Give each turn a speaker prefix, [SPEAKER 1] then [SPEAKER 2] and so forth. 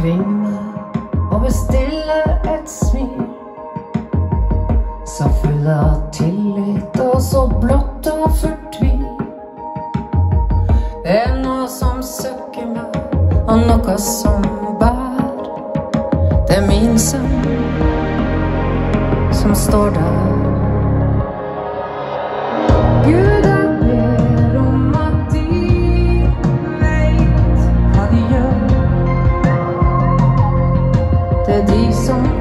[SPEAKER 1] tvinge meg å bestille et smil, så full av tillit og så blått og fortvil. Det noe som søker meg, og noe som bær. Det min sønn som står der. Gud, jeg ber om at de vet hva de gjør. Det de som